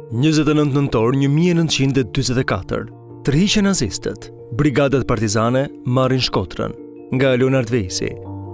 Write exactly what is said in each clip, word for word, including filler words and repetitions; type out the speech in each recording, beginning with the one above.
njëzet e nëntë nëntor një mijë e nëntëqind e dyzet e katër, tërhiqen nazistët, brigadat partizane marrin Shkodrën nga Leonard Vejsi.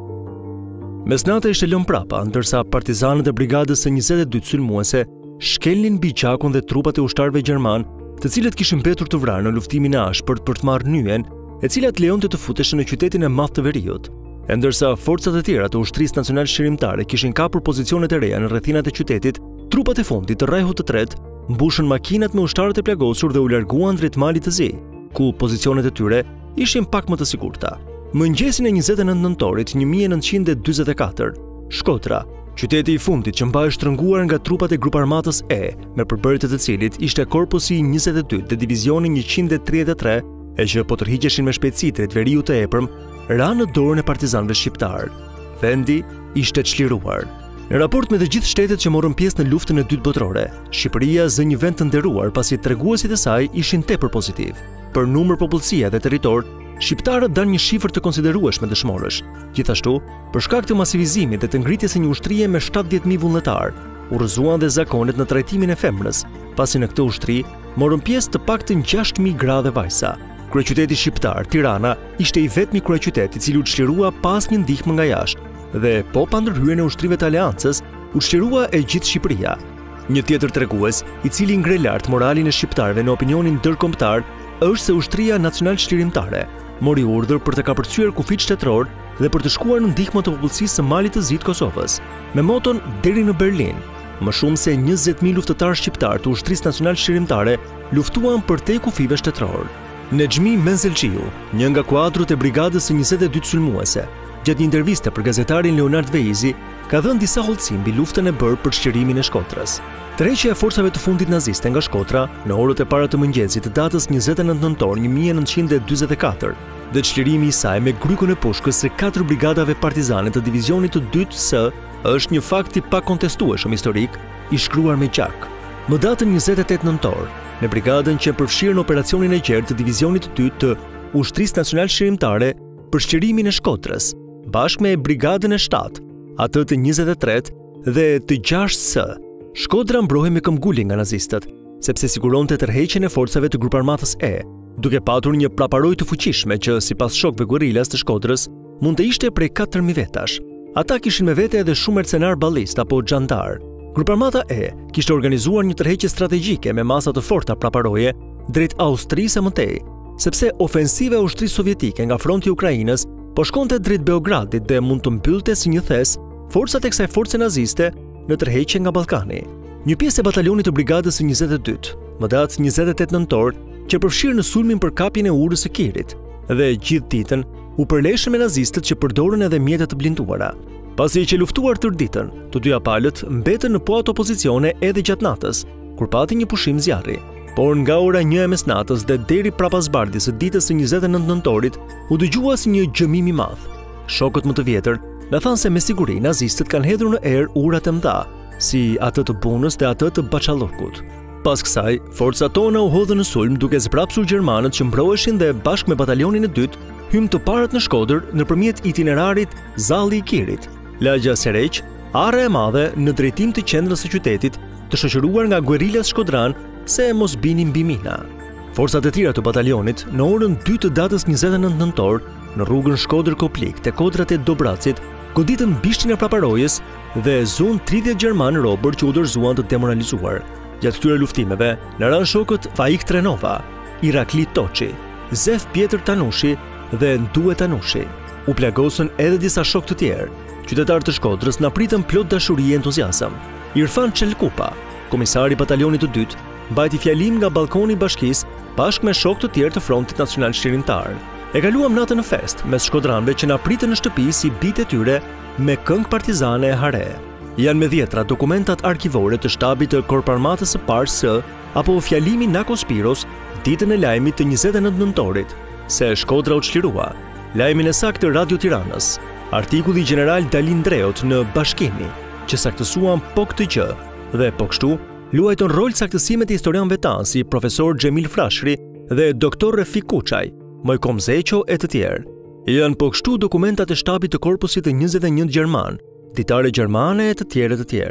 Mesnata ishte lënë prapa, ndërsa partizanët e brigadës së njëzet e dytë sulmuese shkelnin mbi gjakun dhe trupat e ushtarëve gjerman, të cilët kishin mbetur të vrarë në luftimin e ashpërt për të marrë Nyen, e cilat lejonte të futeshin në qytetin e madh të Veriut. E ndërsa forcat e tjera të ushtrisë nacional shqirimtare kishin kapur pozicionet e reja në rrethinat e qytetit, trupat e fundit të Rajhut të tretë mbushën makinat me ushtarët e plagosur dhe u larguan drejt malit të Zi, ku pozicionet e tyre ishin pak më të sigurta. Mëngjesin e njëzet e nëntë nëntorit një mijë e nëntëqind e dyzet e katër, Shkodra, qyteti i fundit që mbahej shtrënguar nga trupat e gruparmatës E, me përbërjet të cilit ishte korpusi njëzet e dytë dhe divizioni njëqind e tridhjetë e tre, e që po tërhiqeshin me shpejtësi drejt Veriut të epërm, ra në dorën e partizanëve shqiptar. Vendi ishte çliruar. Në raport me të gjithë shtetet që morën pjesë në luftën e dytë botërore, Shqipëria zë një vend të nderuar pasi treguesit e saj ishin tepër pozitiv. Për numër, popullsia dhe territor, shqiptarët dan një shifër të konsiderueshme dëshmorësh. Gjithashtu, për shkak të masivizimit dhe të ngritjes së një ushtrie me shtatëdhjetë mijë vullnetar, urrëzuan dhe zakonet në trajtimin e femrës, pasi në këtë ushtri morën pjesë të paktën gjashtë mijë gra dhe vajza. Kryeqyteti shqiptar, Tirana, ishte i vetmi kryeqytet i cili u çlirua pas një ndihmë nga jashtë, dhe po pa ndërhyrjen e ushtrive të aleancës, u çlirua e gjithë Shqipëria. Një tjetër tregues, i cili ngre lart moralin e shqiptarëve në opinionin ndërkombëtar, është se ushtria nacional shqirimtare mori urdhër për të kapërcyer kufit shtetëror dhe për të shkuar në ndihmë të popullsisë së malit të Zi të Kosovës, me moton deri në Berlin. Më shumë se njëzet mijë luftëtarë shqiptar të ushtrisë nacional shqirimtare luftuan për te kufive shtetëror. Nexhmi Menzelqiu, një nga kuadrët e brigadës së njëzet e dytë sulmuese, gjatë një interviste për gazetarin Leonard Vejsi, ka dhënë disa hollësi mbi luftën e bërë për shqirimin e Shkodrës. Tërheqja e forcave të fundit naziste nga Shkodra në orët e para të mëngjesit të datës njëzet e nëntë nëntor një mijë e nëntëqind e dyzet e katër, dhe çlirimi i saj me grykun e pushkës së katër brigadave partizane të divizionit të dytë S është një fakt i pakontestueshëm historik, i shkruar me gjak. Më datën njëzet e tetë nëntor, në brigadën që përfshirë në operacionin e gjerë të divizionit të dytë të Ushtrisë Nacional Shqirimtare për shqirimin e Shkodrës, bashkë me brigadën e shtatë, atë të njëzet e tretë dhe të gjashtë S, Shkodra mbrohej me këmbgulje nga nazistët, sepse siguronte tërheqjen e forcave të gruparmatës E, duke patur një praparojë të fuqishme që, sipas shokëve guerrillas të Shkodrës, mund të ishte prej katër mijë vetash. Ata kishin me vete edhe shumë mercenar ballist apo xhandar. Gruparmata E kishte organizuar një tërheqje strategjike me masa të forta praparoje drejt Austrisë së mëtej, sepse ofensiva e ushtrisë sovjetike nga fronti i Ukrainës po shkonte drejt Beogradit dhe mund të mbyllte si një thes forcat e kësaj force naziste në tërheqje nga Ballkani. Një pjesë e batalionit të brigadës së njëzet e dytë, më datë njëzet e tetë nëntor, që përfshirë në sulmin për kapjen e urës së Kirit, dhe gjithë ditën u përleshën me nazistët që përdorën edhe mjete të blinduara. Pasi që luftuar tërë ditën, të dyja palët mbetën në po ato pozicione edhe gjatë natës, kur pati një pushim zjarri. Por nga ora një e mesnatës dhe deri prapa zbardhjes së ditës së njëzet e nëntë nëntorit, u dëgjua si një gjëmim i madh. Shokët më të vjetër na thanë se me siguri nazistët kanë hedhur në erë urat e mëdha, si atë të Bunës dhe atë të Bacallurkut. Pas kësaj, forcat tona u hodhën në sulm duke zbrapsur gjermanët që mbroheshin dhe bashkë me batalionin e dytë hym të parët në Shkodër nëpërmjet itinerarit Zalli i Kirit, lagja Sereq, arra e madhe në drejtim të qendrës së qytetit, të shoqëruar nga guerillas shkodran se mos binin mbi mina. Forcat e tjera të batalionit në orën dy të datës njëzet e nëntë nëntor në rrugën Shkodër-Koplik te kodrat e Dobracit goditën bishtin e praparojës dhe zun tridhjetë gjerman robër që u dorëzuan të demoralizuar. Gjatë këtyre luftimeve, në ran shokët Faik Trenova, Irakli Toçi, Zef Pjetër Tanushi dhe Ndue Tanushi. U plagosën edhe disa shokë të tjerë. Qytetarët të Shkodrës na pritën plot dashuri e entuziazëm. Irfan Çelkupa, komisari i batalionit të dytë, mbajti fjalim nga balkoni i bashkisë bashkë me shokë të tjerë të Frontit Nacional Shqirimtar. E kaluam natën në fest mes shkodranëve që na pritën në shtëpi si bijtë e tyre me këngë partizane e hare. Janë me dhjetra dokumentat arkivore të shtabit të Korparmatës së parë S apo fjalimi Nako Spiros ditën e lajmit të njëzet e nëntë nëntorit se Shkodra u çlirua. Lajmin e saktë të Radio Tiranës, artikulli general Dalin Dreot në Bashkimi, që saktësuan po këtë gjë dhe po kështu luajton rol saktësimet e historianëve tanë si profesor Xhemil Frashri dhe doktor Refik Kuçaj, Mojkom Zeqo e të tjerë. Janë po kështu dokumentat e shtabit të korpusit të njëzet e një gjerman, ditare gjermane e të tjerë e të tjerë.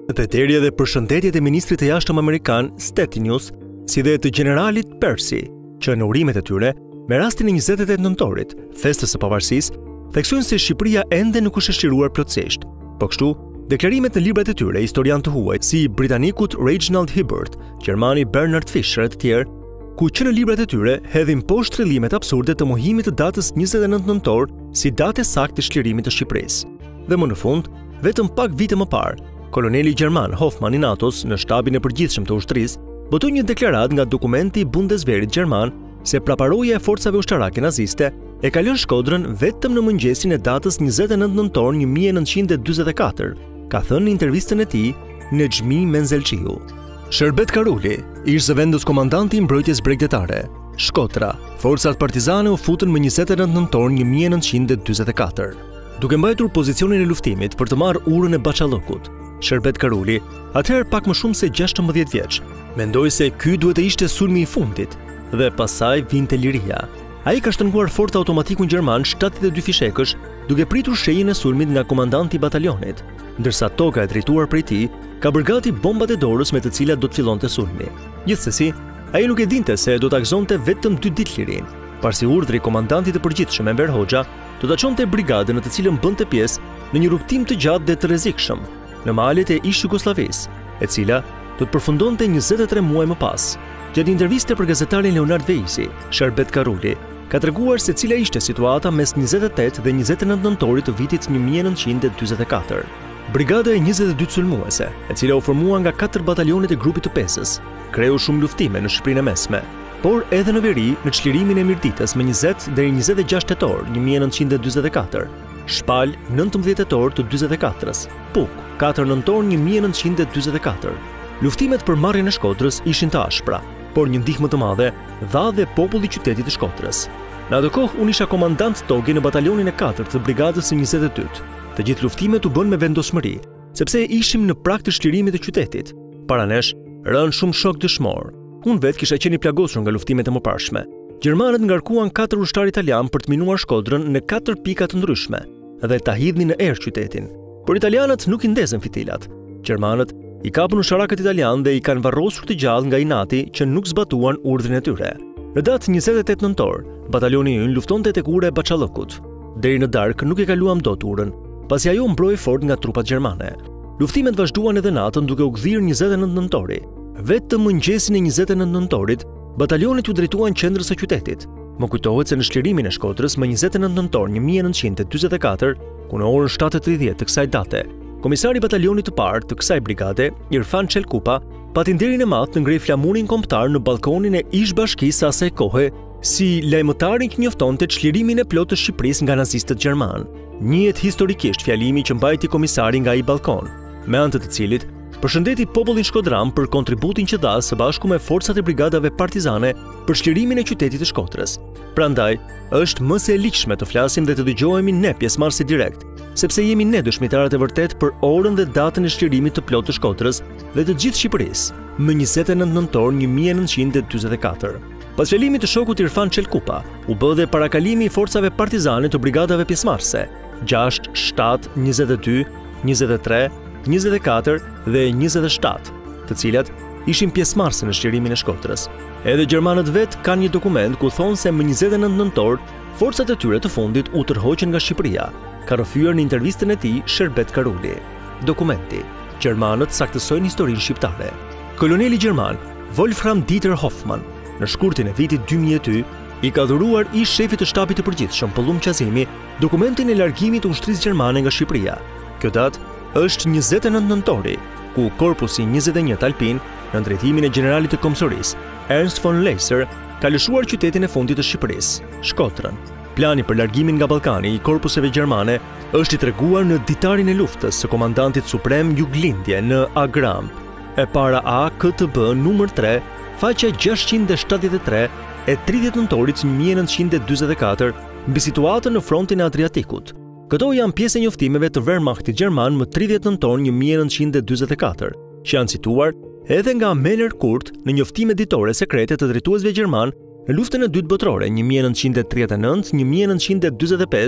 Dhe deri edhe përshëndetjet e ministrit të jashtëm amerikan Stettinius, si dhe të generalit Percy, që në urimet e tyre, me rastin e njëzet e tetë nëntorit, festës së pavarësisë, theksojnë se Shqipëria ende nuk është shqiruar plotësisht. Po kështu, deklarimet në librat e tyre historian të huaj, si britanikut Reginald Hibbert, gjermani Bernard Fisher e të tjerë, ku që në librat e tyre hedhin poshtë thryllimet absurde të mohimit të datës njëzet e nëntë nëntor si datë saktë të shlirimit të Shqipërisë. Dhe më në fund, vetëm pak vite më parë, koloneli gjerman Hoffmann i natos në shtabin e përgjithshëm të ushtrisë botoi një deklarat nga dokumenti i Bundeswehrit gjerman se praparoja e forcave ushtarake naziste e ka lënë Shkodrën vetëm në mëngjesin e datës njëzet e nëntë nëntor një mijë e nëntëqind e dyzet e katër, ka thënë në intervistën e tij në Xhmi Menzelqiu. Sherbet Karuli, ish zëvendës komandanti i mbrojtjes bregdetare. Shkotra, forcat partizane u futën më njëzet e nëntë nëntor një mijë e nëntëqind e dyzet e katër. Duke mbajtur pozicionin e luftimit për të marrë urën e Bachallokut, Sherbet Karuli, atëherë pak më shumë se gjashtëmbëdhjetë vjeç, mendoi se ky duhet të ishte sulmi i fundit dhe pasaj vinte liria. Ai ka shtrënguar fort automatikun gjerman shtatëdhjetë e dy fishekësh, duke pritur shenjën e sulmit nga komandanti i batalionit, ndërsa toka e drejtuar prej tij ka bërë gati bombat e dorës me të cilat do të fillonte sulmi. Gjithsesi, ai nuk e dinte se do ta gëzonte vetëm dy ditë lirin, pasi urdhri i komandantit të përgjithshëm Enver Hoxha do ta çonte brigadën në të cilën bënte pjesë në një rrugtim të gjatë dhe të rrezikshëm në malet e ish Jugosllavisë, e cila do të përfundonte njëzet e tre muaj më pas. Gjatë interviste për gazetarin Leonard Veisi, Sherbet Karuli ka treguar se cila ishte situata mes njëzet e tetë dhe njëzet e nëntë nëntorit të vitit një mijë e nëntëqind e dyzet e katër. Brigada e njëzet e dy sulmuese, e cila u formua nga katër batalionet e grupit të pesës, kreu shumë luftime në Shqipërinë e Mesme, por edhe në veri në çlirimin e Mirditës më njëzet deri njëzet e gjashtë tetor një mijë e nëntëqind e dyzet e katër, Shpal nëntëmbëdhjetë tetor të dyzet e katërës, Puk katër nëntor një mijë e nëntëqind e dyzet e katër. Luftimet për marrjen e Shkodrës ishin të ashpra, por një ndihmë të madhe dha dhe populli i qytetit të Shkodrës. Në atë kohë unë isha komandant togi në batalionin e katërt të brigadës së njëzet e dytë. Të gjithë luftimet u bën me vendosmëri, sepse ishim në prag të shlirimit të qytetit. Para nesh rënë shumë shok dëshmor. Unë vetë kisha qenë i plagosur nga luftimet e mëparshme. Gjermanët ngarkuan katër ushtar italian për të minuar Shkodrën në katër pika të ndryshme dhe ta hidhnin në erë qytetin. Por italianët nuk i ndezën fitilat. Gjermanët i kapën usharakët italian dhe i kanë varrosur të gjallë nga inati që nuk zbatuan urdhrin e tyre. Në datë njëzet e tetë nëntor, batalioni ynë luftonte tek ura e Bachallokut. Deri në darkë nuk e kaluam dot urën, pasi ajo mbroi fort nga trupat gjermane. Luftimet vazhduan edhe natën duke u gdhirë njëzet e nëntë nëntori. Vetëm mëngjesin e njëzet e nëntë nëntorit, batalionet u drejtuan qendrës së qytetit. Më kujtohet se në shlirimin e Shkodrës më njëzet e nëntë nëntor një mijë e nëntëqind e dyzet e katër, ku në orën shtatë e tridhjetë të kësaj date, komisari i batalionit të parë të kësaj brigade, Irfan Çelkupa, pati nderin e madh të ngrejë flamurin kombëtar në balkonin e ish bashkisë së asaj kohe, si lajmëtarin që njoftonte çlirimin e plotë të Shqipërisë nga nazistët gjerman. Njihet historikisht fjalimi që mbajti komisari nga ai balkon, me anë të të cilit përshëndeti popullin shkodran për kontributin që dha së bashku me forcat e brigadave partizane për çlirimin e qytetit të Shkodrës. Prandaj, është më se e ligjshme të flasim dhe të dëgjohemi ne pjesëmarrësit direkt, sepse jemi ne dëshmitarët e vërtet për orën dhe datën e çlirimit të plotë të Shkodrës dhe të gjithë Shqipërisë, më njëzet e nëntë nëntor një mijë e nëntëqind e dyzet e katër. Pas fjalimit të shokut Irfan Çelkupa, u bë dhe parakalimi i forcave partizane të brigadave pjesëmarrëse, gjashtë, shtatë, njëzet e dy, njëzet e tre, njëzet e katër dhe njëzet e shtatë, të cilat ishin pjesëmarrëse në çlirimin e Shkodrës. Edhe gjermanët vetë kanë një dokument ku thonë se më njëzet e nëntë nëntor, forcat e tyre të fundit u tërhoqën nga Shqipëria, ka rrëfyer në intervistën e tij Sherbet Karuli. Dokumenti, gjermanët saktësojnë historinë shqiptare. Koloneli gjerman Wolfram Dieter Hoffmann, në shkurtin e vitit dy mijë e dy, i ka dhuruar ish shefit të shtabit të përgjithshëm Pollum Qazimi dokumentin e largimit të ushtrisë gjermane nga Shqipëria. Kjo datë është njëzet e nëntë nëntori, ku korpusi njëzet e një alpin, në drejtimin e generalit të Komsorisë, Ernst von Leiser, ka lëshuar qytetin e fundit të Shqipërisë, Shkodrën. Plani për largimin nga Ballkani i korpuseve gjermane është i treguar në ditarin e luftës së komandantit suprem Juglindje në Agram, e para A K T B numër tre, faqja gjashtëqind e shtatëdhjetë e tre e tridhjetë nëntorit një mijë e nëntëqind e dyzet e katër mbi situatën në frontin e Adriatikut. Këto janë pjesë e njoftimeve të Wehrmachtit gjerman më tridhjetë nëntor një mijë e nëntëqind e dyzet e katër, që janë cituar edhe nga Meller Kurt në njoftime ditore sekrete të drejtuesve gjerman në luftën e dytë botërore një mijë e nëntëqind e tridhjetë e nëntë një mijë e nëntëqind e dyzet e pesë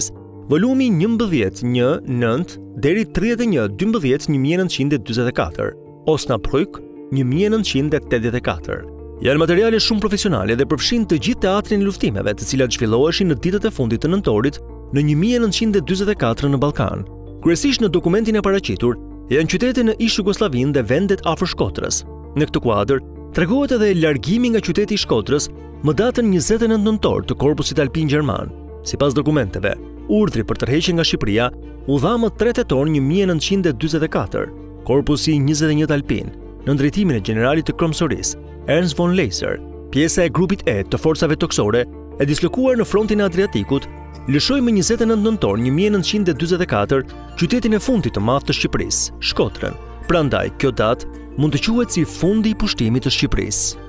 volumi njëmbëdhjetë një nëntë deri tridhjetë e një dymbëdhjetë një mijë e nëntëqind e dyzet e katër, Osnabrück një mijë e nëntëqind e tetëdhjetë e katër. Janë materiale shumë profesionale dhe përfshin të gjithë teatrin e luftimeve, të cilat zhvilloheshin në ditët e fundit të nëntorit në një mijë e nëntëqind e dyzet e katër në Ballkan. Kryesisht në dokumentin e paraqitur janë qytete në ish Jugosllavinë dhe vendet afër Shkodrës. Në këtë kuadër tregohet edhe largimi nga qyteti i Shkodrës më datën njëzet e nëntë nëntor të korpusit alpin gjerman. Sipas dokumenteve, urdhri për tërheqje nga Shqipëria u dha më tre tetor një mijë e nëntëqind e dyzet e katër. Korpusi njëzet e një alpin, në drejtimin e generalit të Kromsorisë, Ernst von Leiser, pjesa e grupit E të forcave toksore, e dislokuar në frontin e Adriatikut, lëshoi më njëzet e nëntë nëntor një mijë e nëntëqind e dyzet e katër qytetin e fundit të madh të Shqipërisë, Shkodrën. Prandaj, kjo datë mund të quhet si fundi i pushtimit të Shqipërisë.